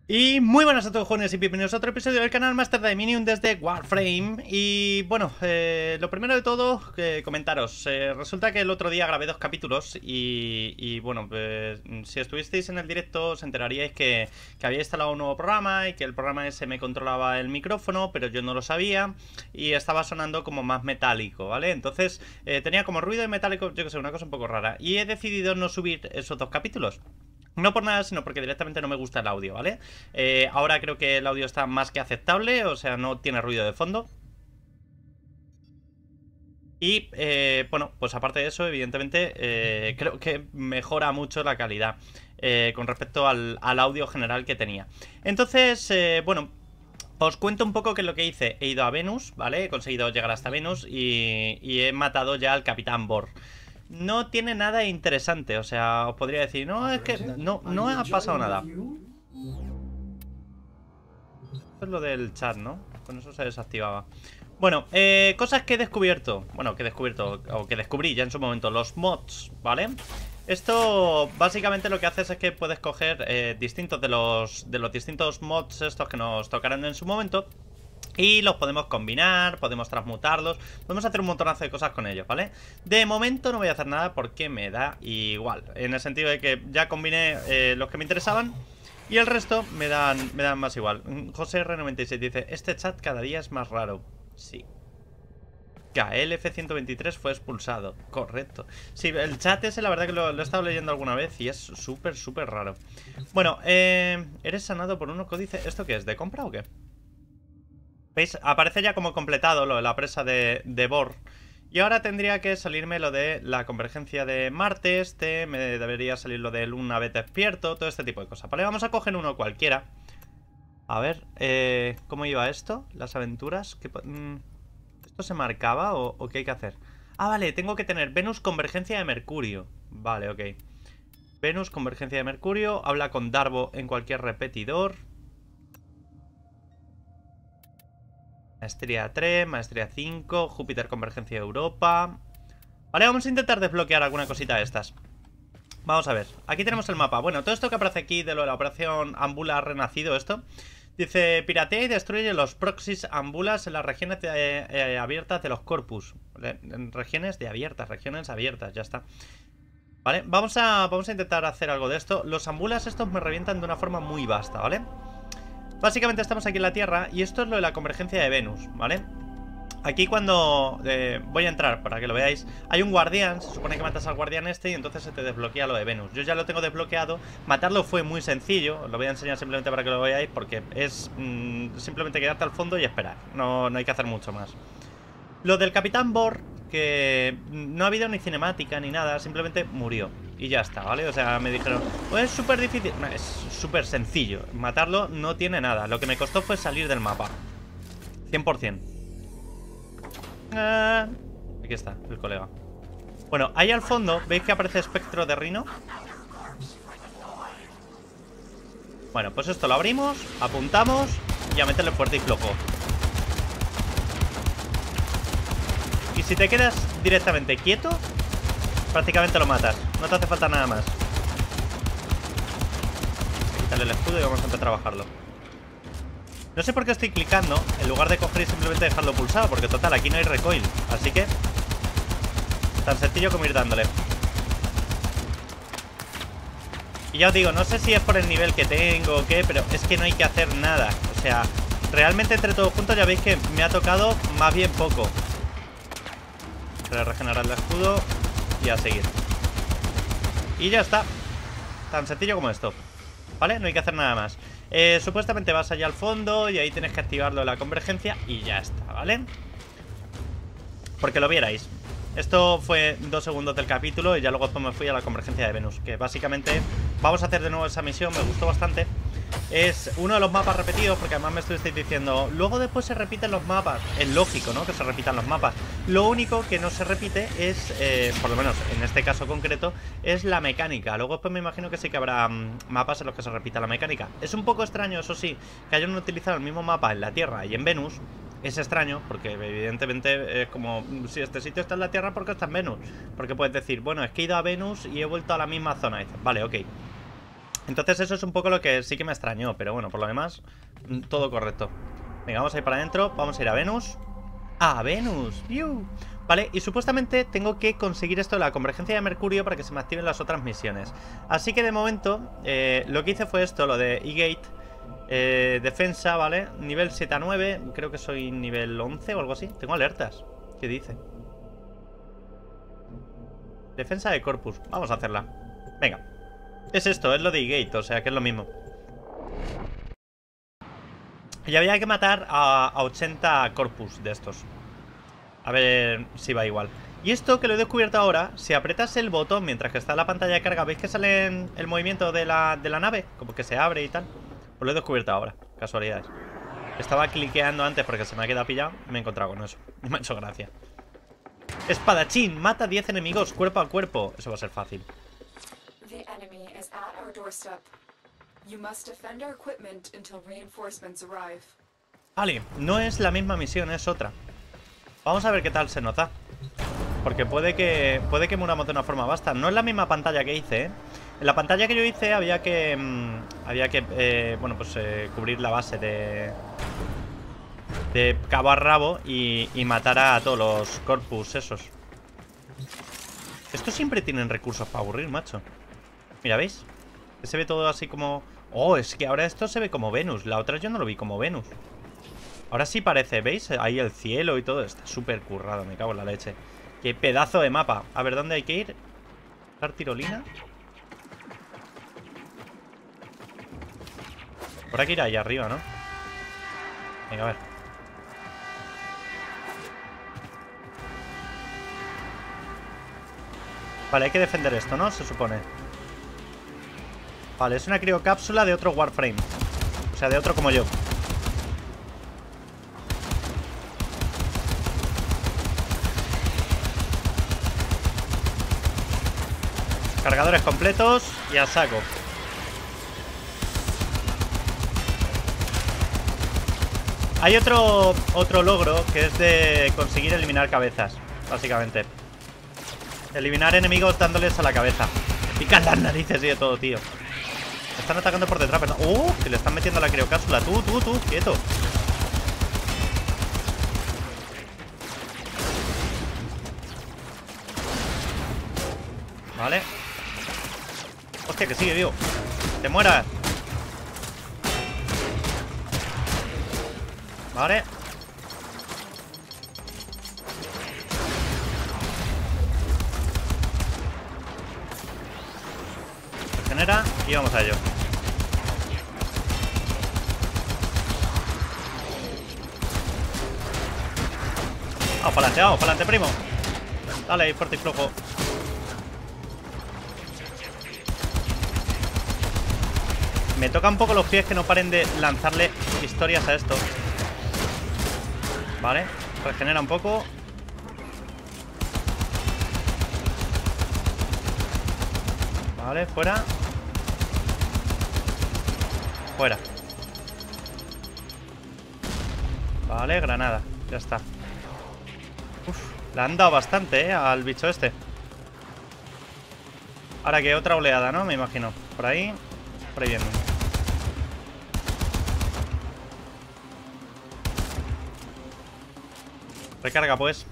Y muy buenas a todos, jóvenes, y bienvenidos a otro episodio del canal Master Dominion desde Warframe. Y bueno, lo primero de todo, comentaros. Resulta que el otro día grabé 2 capítulos y bueno, si estuvisteis en el directo os enteraríais que había instalado un nuevo programa y que el programa ese me controlaba el micrófono, pero yo no lo sabía y estaba sonando como más metálico, ¿vale? Entonces tenía como ruido de metálico, yo que sé, una cosa un poco rara. Y he decidido no subir esos 2 capítulos. No por nada, sino porque directamente no me gusta el audio, ¿vale? Ahora creo que el audio está más que aceptable, o sea, no tiene ruido de fondo. Y, bueno, pues aparte de eso, evidentemente, creo que mejora mucho la calidad con respecto al audio general que tenía. Entonces, bueno, os cuento un poco qué es lo que hice. He ido a Venus, ¿vale? He conseguido llegar hasta Venus y he matado ya al Capitán Bor. No tiene nada interesante, o sea, os podría decir, no, es que no ha pasado nada. Esto es lo del chat, ¿no? Con eso se desactivaba. Bueno, cosas que he descubierto. Bueno, que he descubierto, o que descubrí ya en su momento. Los mods, ¿vale? Esto básicamente lo que haces es que puedes coger distintos de los distintos mods estos que nos tocaron en su momento y los podemos combinar, podemos transmutarlos, podemos hacer un montonazo de cosas con ellos, ¿vale? De momento no voy a hacer nada porque me da igual, en el sentido de que ya combiné los que me interesaban y el resto me dan más igual. José R96 dice, este chat cada día es más raro. Sí. KLF123 fue expulsado. Correcto. Sí, el chat ese la verdad que lo he estado leyendo alguna vez y es súper raro. Bueno, eres sanado por uno códice. ¿Esto qué es? ¿De compra o qué? ¿Veis? Aparece ya como completado lo de la presa de Bor. Y ahora tendría que salirme lo de la convergencia de Marte. Me debería salir lo del una vez despierto. Todo este tipo de cosas. Vale, vamos a coger uno cualquiera. A ver, ¿cómo iba esto? Las aventuras. ¿Esto se marcaba o qué hay que hacer? Ah, vale, tengo que tener Venus convergencia de Mercurio. Vale, ok. Venus convergencia de Mercurio. Habla con Darbo en cualquier repetidor. Maestría 3, Maestría 5, Júpiter convergencia de Europa. Vale, vamos a intentar desbloquear alguna cosita de estas. Vamos a ver, aquí tenemos el mapa. Bueno, todo esto que aparece aquí de lo de la operación Ambula renacido, esto dice, piratea y destruye los proxies Ambulas en las regiones abiertas de los corpus. En regiones abiertas, ya está. Vale, vamos a intentar hacer algo de esto. Los Ambulas estos me revientan de una forma muy vasta, ¿vale? Básicamente estamos aquí en la Tierra y esto es lo de la convergencia de Venus, ¿vale? Aquí cuando voy a entrar, para que lo veáis, hay un guardián, se supone que matas al guardián este y entonces se te desbloquea lo de Venus. Yo ya lo tengo desbloqueado, matarlo fue muy sencillo, os lo voy a enseñar simplemente para que lo veáis porque es simplemente quedarte al fondo y esperar, no hay que hacer mucho más. Lo del Capitán Bor, que no ha habido ni cinemática ni nada, simplemente murió. Y ya está, ¿vale? O sea, me dijeron, pues es súper difícil. No, es súper sencillo. Matarlo no tiene nada. Lo que me costó fue salir del mapa. 100%. Aquí está, el colega. Bueno, ahí al fondo, ¿veis que aparece espectro de Rino? Bueno, pues esto lo abrimos, apuntamos y a meterle fuerte y flojo. Y si te quedas directamente quieto, prácticamente lo matas. No te hace falta nada más. Quítale el escudo y vamos a empezar a bajarlo. No sé por qué estoy clicando en lugar de coger y simplemente dejarlo pulsado, porque total, aquí no hay recoil. Así que tan sencillo como ir dándole. Y ya os digo, no sé si es por el nivel que tengo o qué, pero es que no hay que hacer nada. O sea, realmente entre todos juntos ya veis que me ha tocado más bien poco. Voy a regenerar el escudo y a seguir. Y ya está. Tan sencillo como esto. ¿Vale? No hay que hacer nada más. Supuestamente vas allá al fondo y ahí tienes que activarlo de la convergencia y ya está, ¿vale? Porque lo vierais. Esto fue 2 segundos del capítulo y ya luego después me fui a la convergencia de Venus. Que básicamente vamos a hacer de nuevo esa misión, me gustó bastante. Es uno de los mapas repetidos, porque además me estuvisteis diciendo, luego después se repiten los mapas. Es lógico, ¿no? Que se repitan los mapas. Lo único que no se repite es, por lo menos en este caso concreto, es la mecánica. Luego después me imagino que sí que habrá mapas en los que se repita la mecánica. Es un poco extraño, eso sí, que hayan utilizado el mismo mapa en la Tierra y en Venus. Es extraño, porque evidentemente es como, si este sitio está en la Tierra, ¿por qué está en Venus? Porque puedes decir, bueno, es que he ido a Venus y he vuelto a la misma zona. Y dices, vale, ok. Entonces eso es un poco lo que sí que me extrañó. Pero bueno, por lo demás, todo correcto. Venga, vamos a ir para adentro. Vamos a ir a Venus. ¡A Venus! ¡Viu! Vale, y supuestamente tengo que conseguir esto de la convergencia de Mercurio para que se me activen las otras misiones. Así que de momento, lo que hice fue esto, lo de E-Gate, defensa, ¿vale? Nivel 7 a 9, creo que soy nivel 11 o algo así. Tengo alertas. ¿Qué dice? Defensa de Corpus, vamos a hacerla. Venga. Es esto, es lo de E-Gate, o sea que es lo mismo. Y había que matar a 80 Corpus de estos. A ver si va igual. Y esto que lo he descubierto ahora, si apretas el botón mientras que está en la pantalla de carga, ¿veis que sale el movimiento de la nave? Como que se abre y tal. Pues lo he descubierto ahora, casualidades. Estaba cliqueando antes porque se me ha quedado pillado y me he encontrado con eso. Y me ha hecho gracia. Espadachín, mata 10 enemigos cuerpo a cuerpo. Eso va a ser fácil. Vale, no es la misma misión, es otra. Vamos a ver qué tal se nos da. Porque puede que muramos de una forma basta. No es la misma pantalla que hice, ¿eh? En la pantalla que yo hice había que bueno, pues cubrir la base de cabo a rabo y matar a todos los corpus esos. Estos siempre tienen recursos para aburrir, macho. Mira, ¿veis? Que se ve todo así como... Oh, es que ahora esto se ve como Venus. La otra yo no lo vi como Venus. Ahora sí parece, ¿veis? Ahí el cielo y todo. Está súper currado, me cago en la leche. Qué pedazo de mapa. A ver, ¿dónde hay que ir? ¿Dar tirolina? Habrá que ir ahí arriba, ¿no? Venga, a ver. Vale, hay que defender esto, ¿no? Se supone. Vale, es una criocápsula de otro Warframe. O sea, de otro como yo. Cargadores completos y a saco. Hay otro logro que es de conseguir eliminar cabezas, básicamente. Eliminar enemigos dándoles a la cabeza. Me pican las narices y de todo, tío. Me están atacando por detrás, ¿verdad? Que le están metiendo la criocápsula. Tú, quieto. Vale. Hostia, que sigue vivo. ¡Te mueras! Vale. Regenera y vamos a ello. Vamos para adelante, primo. Dale, ahí, fuerte y flojo. Me toca un poco los pies que no paren de lanzarle historias a esto. Vale, regenera un poco. Vale, fuera. Fuera. Vale, granada, ya está. Uf, le han dado bastante, al bicho este. Ahora que otra oleada, ¿no? Me imagino. Por ahí viene. Recarga, pues.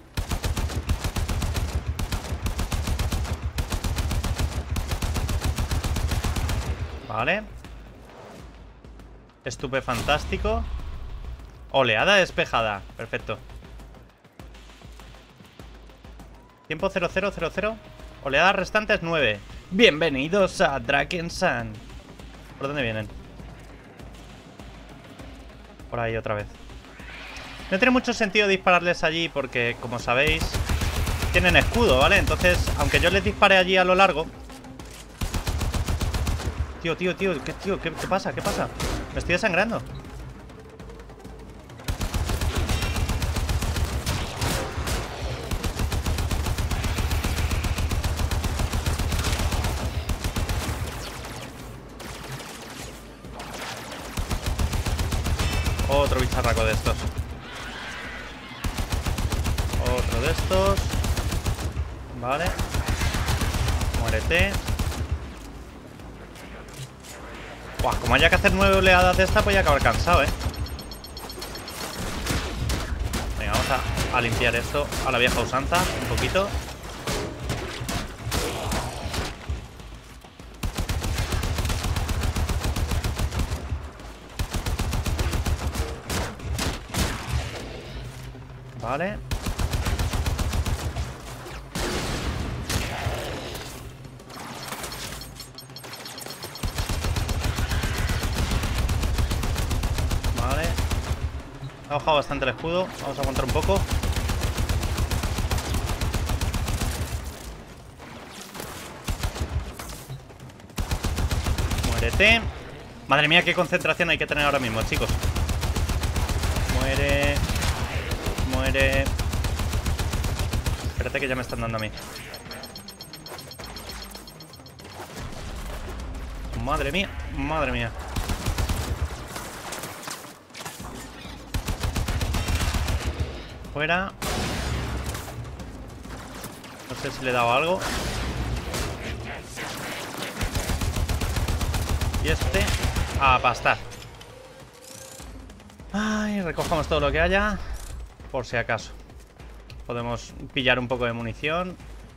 Vale. Estupefantástico. Oleada despejada. Perfecto. Tiempo 0000. Oleadas restantes 9. Bienvenidos a Drakensand. ¿Por dónde vienen? Por ahí otra vez. No tiene mucho sentido dispararles allí porque, como sabéis, tienen escudo, ¿vale? Entonces, aunque yo les dispare allí a lo largo... Tío, ¿qué pasa? ¿Qué pasa? Me estoy desangrando. Otro bicharraco de estos. Otro de estos. Vale. Muérete. Buah, como haya que hacer 9 oleadas de esta, voy a acabar cansado, Venga, vamos a limpiar esto a la vieja usanza un poquito. Vale. Vale. Ha bajado bastante el escudo. Vamos a aguantar un poco. Muérete. Madre mía, qué concentración hay que tener ahora mismo, chicos. Muere. Muere. Espérate que ya me están dando a mí. Madre mía, madre mía. Fuera. No sé si le he dado algo. Y este a pastar. Ay, recojamos todo lo que haya, por si acaso. Podemos pillar un poco de munición.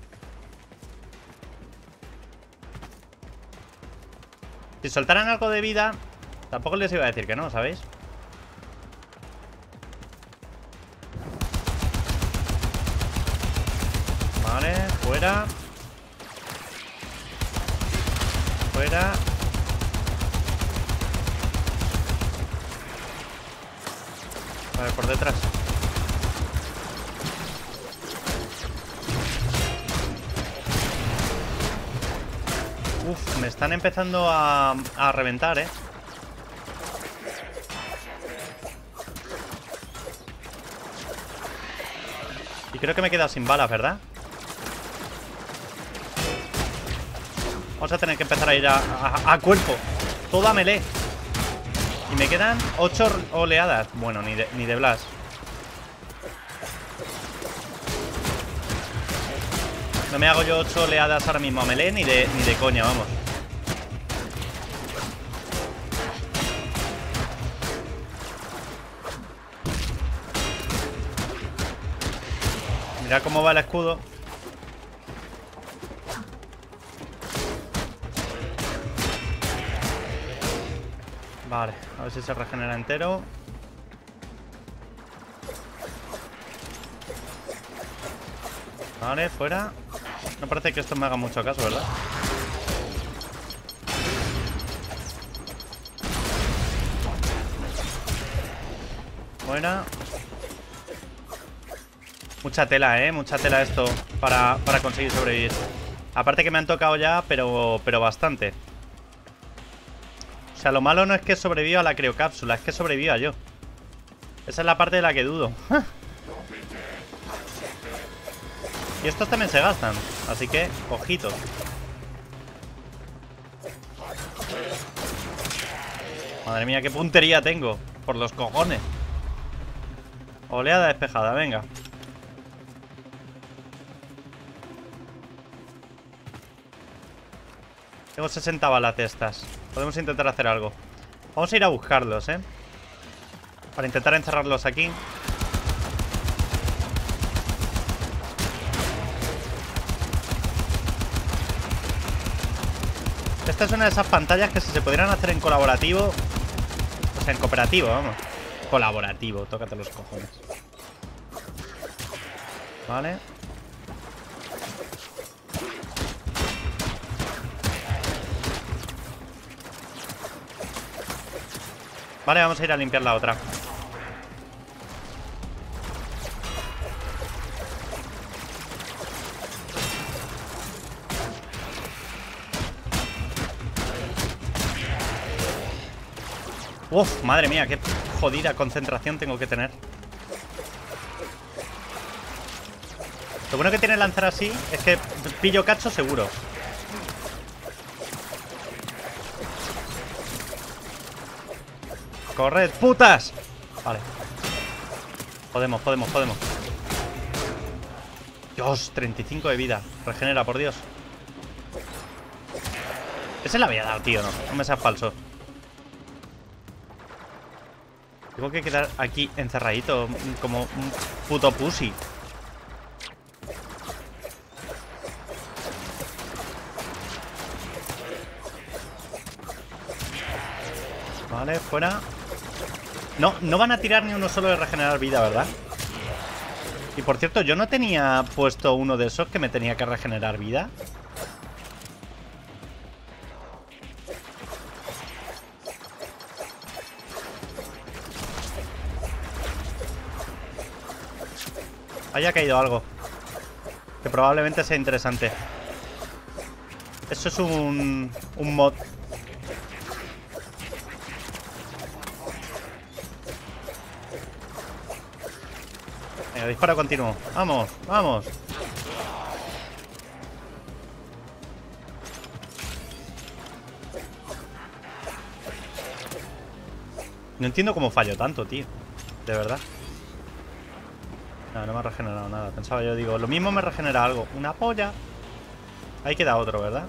Si soltaran algo de vida, tampoco les iba a decir que no, ¿sabéis? Vale, fuera. Fuera. Vale, por detrás. Uf, me están empezando a reventar, Y creo que me he quedado sin balas, ¿verdad? Vamos a tener que empezar a ir a cuerpo. Todo a melee. Y me quedan 8 oleadas. Bueno, ni de Blas. No me hago yo 8 oleadas ahora mismo a melee ni de coña, vamos. Mira cómo va el escudo. Vale, a ver si se regenera entero. Vale, fuera. No parece que esto me haga mucho caso, ¿verdad? Buena. Mucha tela, mucha tela esto para conseguir sobrevivir. Aparte que me han tocado ya, pero bastante. O sea, lo malo no es que sobreviva a la criocápsula, es que sobreviva yo. Esa es la parte de la que dudo. Y estos también se gastan, así que, ojito. Madre mía, qué puntería tengo. Por los cojones. Oleada despejada, venga. Tengo 60 balas de estas. Podemos intentar hacer algo. Vamos a ir a buscarlos, para intentar encerrarlos aquí. Esta es una de esas pantallas que si se pudieran hacer en colaborativo, o sea, en cooperativo, vamos. Colaborativo, tócate los cojones. Vale. Vale, vamos a ir a limpiar la otra. Uf, madre mía, qué jodida concentración tengo que tener. Lo bueno que tiene lanzar así es que pillo cacho seguro. ¡Corred, putas! Vale. Podemos. Dios, 35 de vida. Regenera, por Dios. Ese le había dado, tío, no me seas falso. Tengo que quedar aquí encerradito, como un puto pussy. Vale, fuera. No, no van a tirar ni uno solo de regenerar vida, ¿verdad? Y por cierto, yo no tenía puesto uno de esos que me tenía que regenerar vida. Haya caído algo que probablemente sea interesante. Eso es un mod. Venga, disparo continuo. Vamos, vamos. No entiendo cómo fallo tanto, tío. De verdad. No, no me ha regenerado nada. Pensaba yo, digo, lo mismo me regenera algo. Una polla. Ahí queda otro, ¿verdad?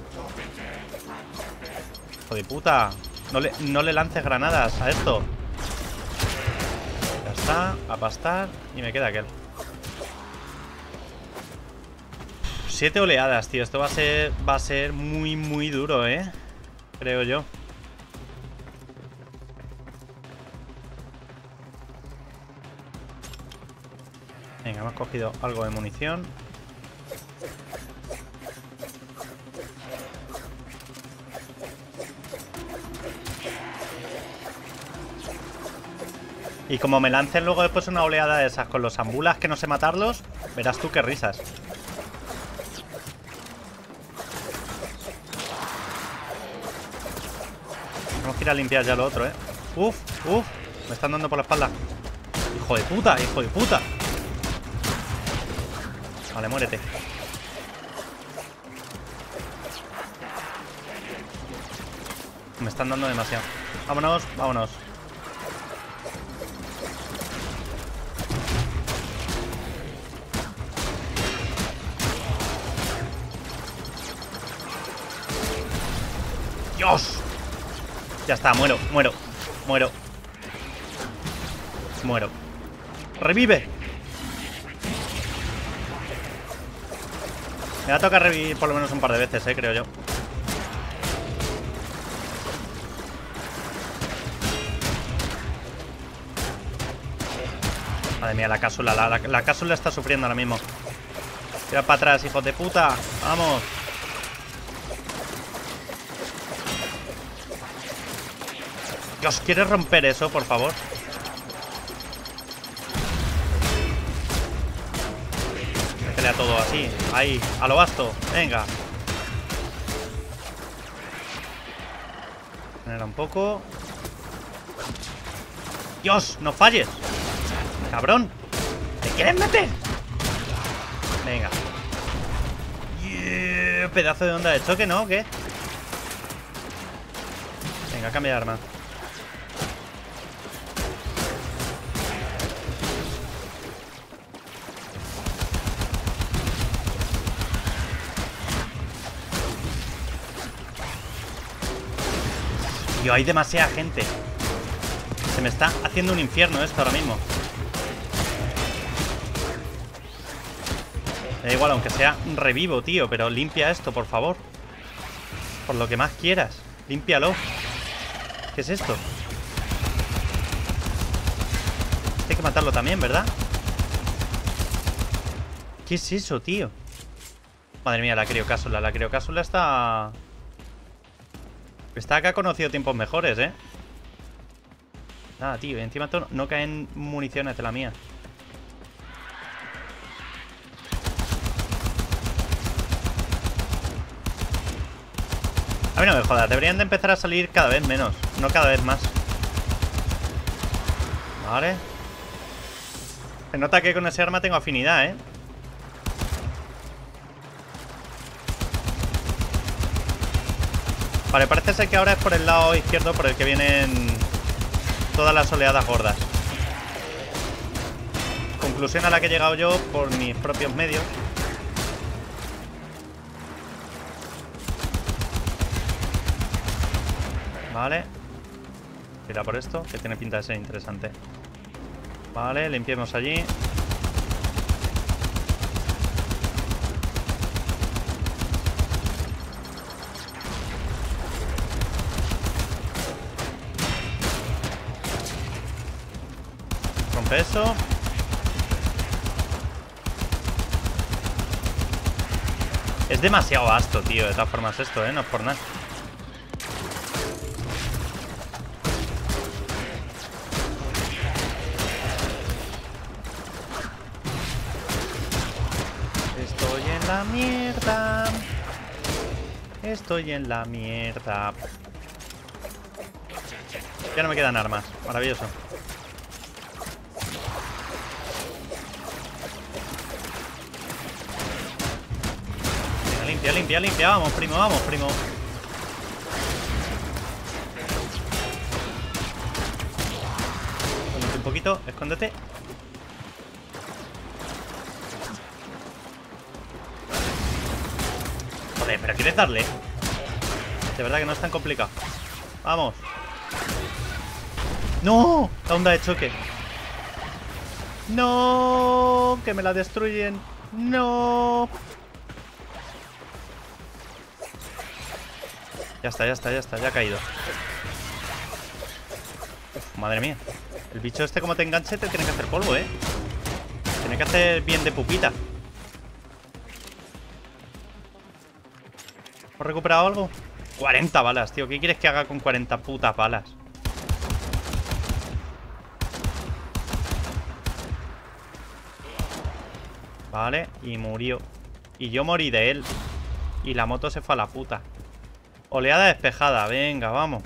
Hijo de puta. No le lances granadas a esto. Ya está. A pastar. Y me queda aquel. 7 oleadas, tío. Esto va a ser muy, muy duro, ¿eh? Creo yo. Venga, hemos cogido algo de munición. Y como me lancen luego después una oleada de esas con los ambulas que no sé matarlos, verás tú qué risas. Tenemos que ir a limpiar ya lo otro, ¿eh? Uf, uf. Me están dando por la espalda. Hijo de puta, hijo de puta. Vale, muérete. Me están dando demasiado. Vámonos, vámonos. ¡Dios! Ya está, muero, muero, muero. Muero. ¡Revive! Me va a tocar revivir por lo menos un par de veces, creo yo. Madre mía, la cápsula. La cápsula está sufriendo ahora mismo. Tira para atrás, hijos de puta. Vamos. Dios, ¿quieres romper eso, por favor? Métele a todo así. Ahí, a lo basto. Venga. Genera un poco. Dios, no falles. Cabrón. ¿Te quieres meter? Venga. Yeah, pedazo de onda de choque, ¿no? ¿Qué? Venga, cambia de arma. Tío, hay demasiada gente. Se me está haciendo un infierno esto ahora mismo. Me da igual, aunque sea revivo, tío. Pero limpia esto, por favor. Por lo que más quieras. Límpialo. ¿Qué es esto? Hay que matarlo también, ¿verdad? ¿Qué es eso, tío? Madre mía, la criocápsula. La criocápsula está... Está acá, ha conocido tiempos mejores, ¿eh? Nada, tío. Encima no caen municiones de la mía. A mí no me jodas. Deberían de empezar a salir cada vez menos. No cada vez más. Vale. Se nota que con ese arma tengo afinidad, ¿eh? Vale, parece ser que ahora es por el lado izquierdo por el que vienen todas las oleadas gordas. Conclusión a la que he llegado yo por mis propios medios. Vale. Tira por esto, que tiene pinta de ser interesante. Vale, limpiemos allí. Rompe eso. Es demasiado vasto, tío. De todas formas esto, no es por nada. Estoy en la mierda. Estoy en la mierda. Ya no me quedan armas. Maravilloso. Limpia, limpia, limpia. Vamos, primo, vamos, primo. Escóndete un poquito, escóndete. Joder, pero ¿quieres darle? De verdad que no es tan complicado. Vamos. ¡No! La onda de choque. ¡No! Que me la destruyen. ¡No! Ya está, ya está, ya está, ya ha caído. Uf, madre mía. El bicho este como te enganche te tiene que hacer polvo, ¿eh? Tiene que hacer bien de pupita. ¿Hemos recuperado algo? 40 balas, tío. ¿Qué quieres que haga con 40 putas balas? Vale, y murió. Y yo morí de él. Y la moto se fue a la puta. Oleada despejada, venga, vamos.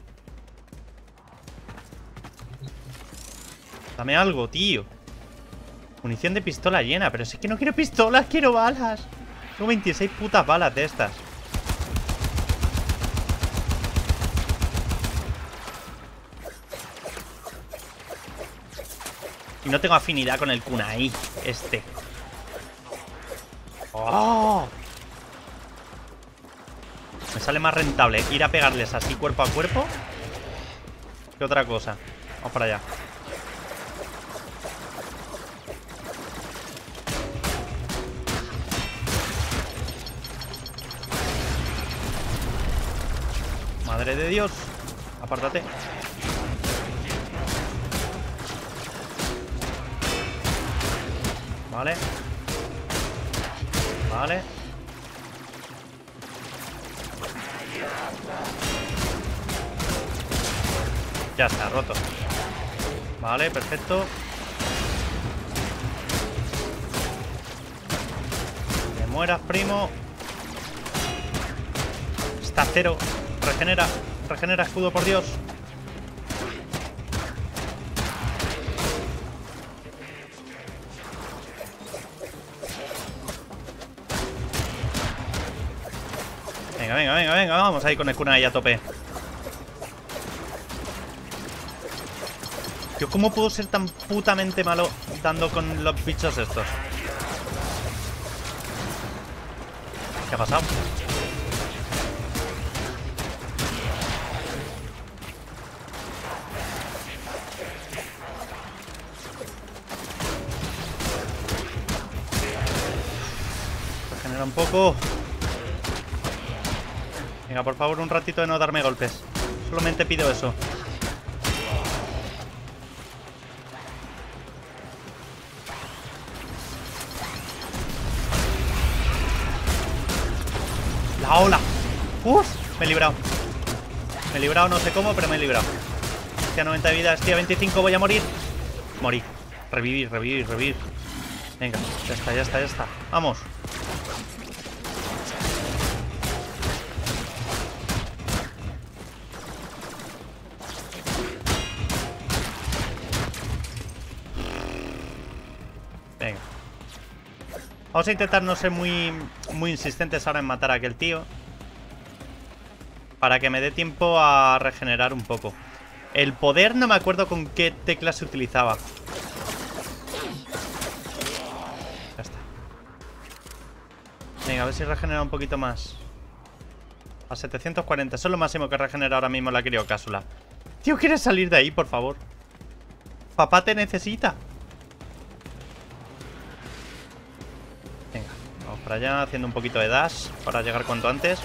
Dame algo, tío. Munición de pistola llena. Pero si es que no quiero pistolas, quiero balas. Tengo 26 putas balas de estas. Y no tengo afinidad con el kunai este. ¡Oh! Me sale más rentable ir a pegarles así cuerpo a cuerpo que otra cosa. Vamos para allá. Madre de Dios. Apártate. Vale. Vale. Ya está, roto. Vale, perfecto. Que mueras, primo. Está cero. Regenera. Regenera escudo, por Dios. Venga, venga, venga, venga. Vamos ahí con el kunai a tope. Yo, ¿cómo puedo ser tan putamente malo dando con los bichos estos? ¿Qué ha pasado? Regenera un poco. Venga, por favor, un ratito de no darme golpes. Solamente pido eso. La ola. ¡Uf! Me he librado. Me he librado, no sé cómo, pero me he librado. Estoy a 90 de vida, estoy a 25, voy a morir. Morí. Revivir, revivir, revivir. Venga, ya está, ya está, ya está. Vamos. Venga. Vamos a intentar no ser muy insistentes ahora en matar a aquel tío. Para que me dé tiempo a regenerar un poco. El poder no me acuerdo con qué tecla se utilizaba. Ya está. Venga, a ver si regenera un poquito más. A 740. Eso es lo máximo que regenera ahora mismo la criocápsula. Tío, ¿quieres salir de ahí, por favor? Papá te necesita. Venga, vamos para allá haciendo un poquito de dash para llegar cuanto antes.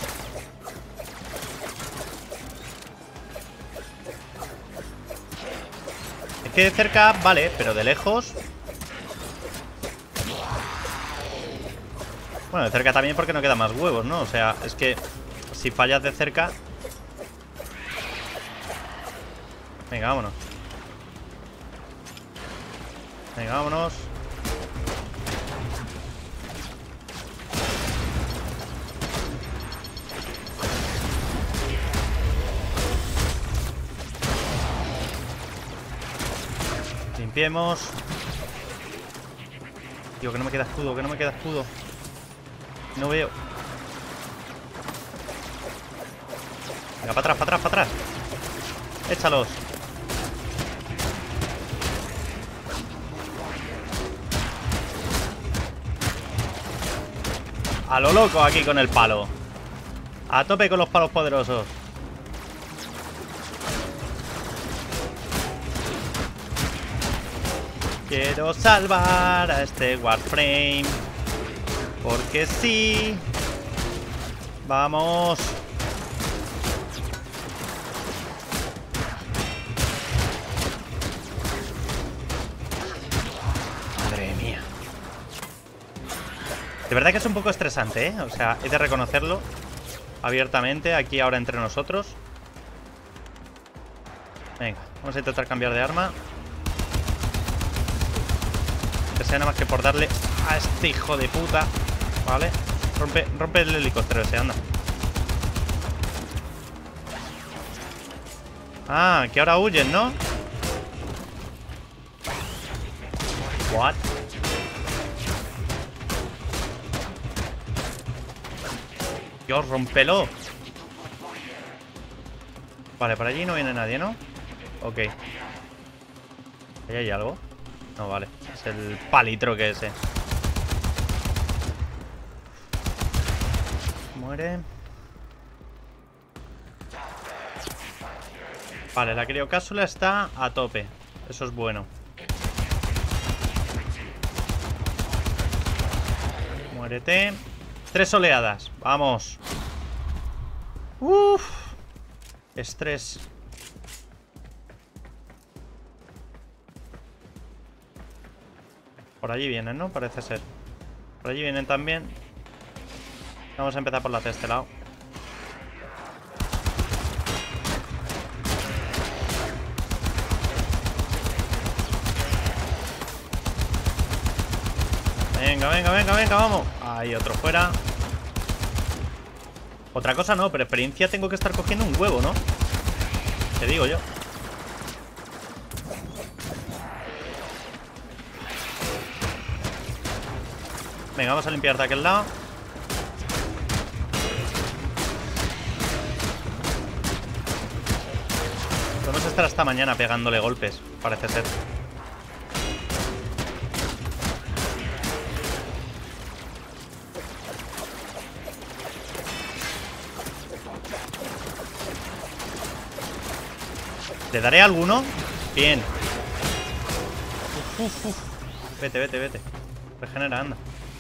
Es que de cerca, vale, pero de lejos... Bueno, de cerca también porque no quedan más huevos, ¿no? O sea, es que si fallas de cerca... Venga, vámonos. Venga, vámonos. Limpiemos. Tío, que no me queda escudo, que no me queda escudo. No veo. Venga, para atrás, para atrás, para atrás. Échalos. A lo loco aquí con el palo. A tope con los palos poderosos. Quiero salvar a este Warframe. Porque sí. Vamos. Madre mía. De verdad que es un poco estresante, ¿eh? O sea, he de reconocerlo abiertamente aquí ahora entre nosotros. Venga, vamos a intentar cambiar de arma. Que sea nada más que por darle a este hijo de puta. Vale. Rompe el helicóptero ese, anda. Ah, que ahora huyen, ¿no? What? Dios, rómpelo. Vale, por allí no viene nadie, ¿no? Ok. ¿Ahí hay algo? No, vale. Es el palitro que ese. Muere. Vale, la criocápsula está a tope. Eso es bueno. Muérete. 3 oleadas. Vamos. Uff. Estrés. Por allí vienen, ¿no? Parece ser. Por allí vienen también. Vamos a empezar por la de este lado. Venga, venga, venga, venga, vamos. Ahí, otro fuera. Otra cosa no, pero experiencia tengo que estar cogiendo un huevo, ¿no? Te digo yo. Venga, vamos a limpiar de aquel lado. Podemos estar hasta mañana pegándole golpes, parece ser. ¿Le daré a alguno? Bien. Uf. Vete, vete, vete. Regenera, anda.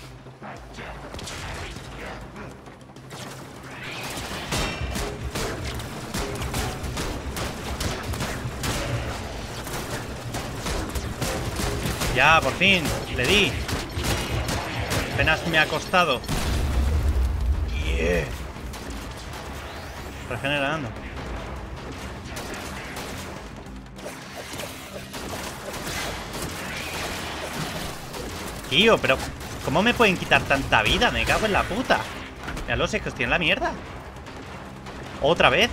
Ya, por fin. Le di. Apenas me ha costado. Yeah. Regenera, anda. Tío, pero ¿cómo me pueden quitar tanta vida? Me cago en la puta. Míralo, si es que estoy en la mierda. ¿Otra vez?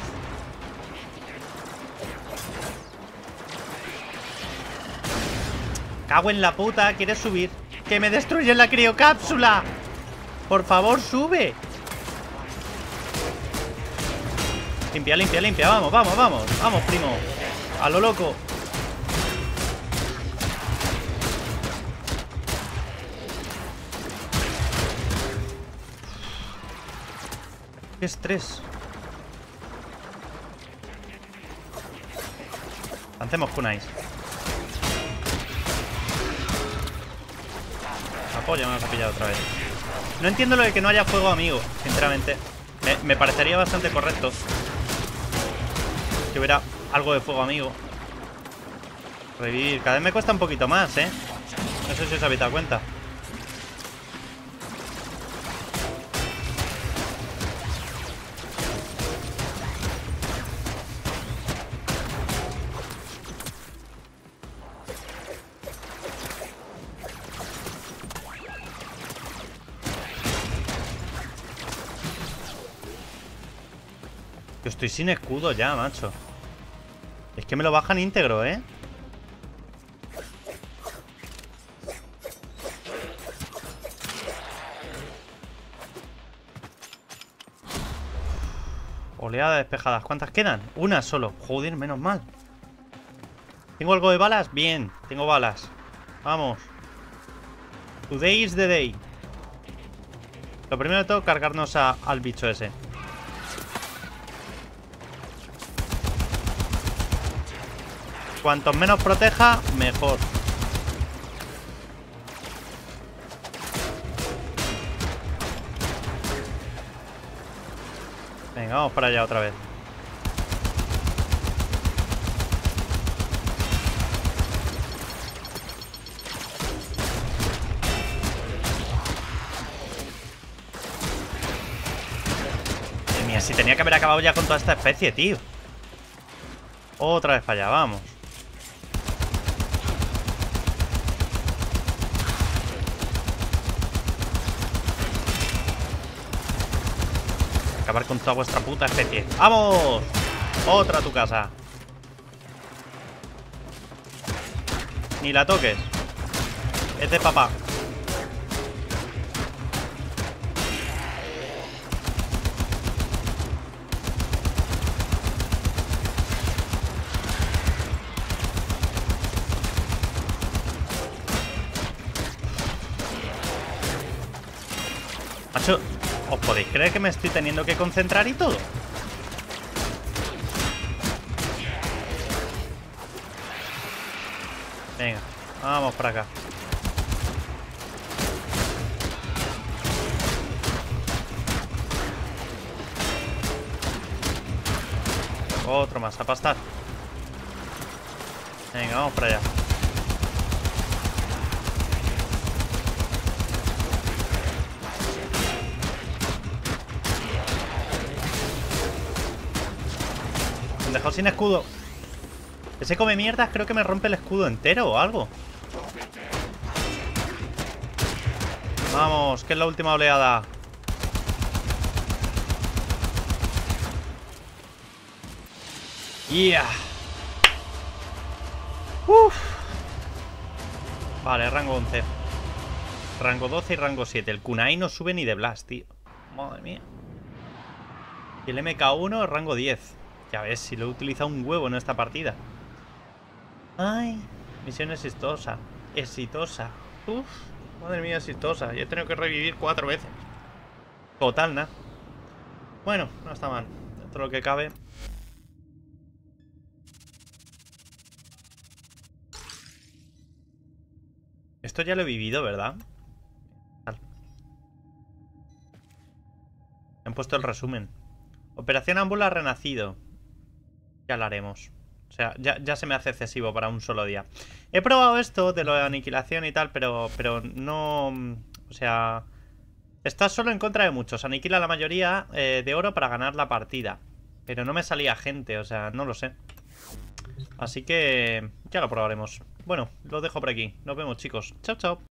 Cago en la puta, ¿quieres subir? ¡Que me destruyen la criocápsula! Por favor, sube. Limpia, limpia, limpia. Vamos, vamos, vamos. Vamos, primo. A lo loco. ¡Qué estrés! Lancemos kunais. La polla me vas a pillar otra vez. No entiendo lo de que no haya fuego amigo, sinceramente. Me parecería bastante correcto que hubiera algo de fuego amigo. Revivir. Cada vez me cuesta un poquito más, ¿eh? No sé si os habéis dado cuenta. Yo estoy sin escudo ya, macho. Es que me lo bajan íntegro, ¿eh? Oleada despejadas. ¿Cuántas quedan? Una solo. Joder, menos mal. ¿Tengo algo de balas? Bien, tengo balas. Vamos. Today is the day. Lo primero de todo, cargarnos al bicho ese. Cuanto menos proteja, mejor. Venga, vamos para allá otra vez. Madre mía, si tenía que haber acabado ya con toda esta especie, tío. Otra vez para allá, vamos. Acabar con toda vuestra puta especie. ¡Vamos! Otra a tu casa. Ni la toques. Es de papá. Macho, ¿os podéis creer que me estoy teniendo que concentrar y todo? Venga, vamos para acá. Otro más, a pastar. Venga, vamos para allá. Me han dejado sin escudo. Ese come mierdas creo que me rompe el escudo entero o algo. Vamos, que es la última oleada. Yeah. Uf. Vale, rango 11. Rango 12 y rango 7. El kunai no sube ni de blast, tío. Madre mía. Y el MK1 rango 10. Ya ves, si lo he utilizado un huevo en esta partida. Ay, misión exitosa. Exitosa. Uf, madre mía, exitosa. Yo he tenido que revivir 4 veces. Total, nada. Bueno, no está mal. Dentro de lo que cabe. Esto ya lo he vivido, ¿verdad? Me han puesto el resumen. Operación Ámbula renacido. Ya lo haremos. O sea, ya se me hace excesivo para un solo día. He probado esto de lo de aniquilación y tal, pero no... O sea... Estás solo en contra de muchos. Aniquila la mayoría de oro para ganar la partida. Pero no me salía gente, o sea, no lo sé. Así que ya lo probaremos. Bueno, lo dejo por aquí. Nos vemos, chicos. Chao, chao.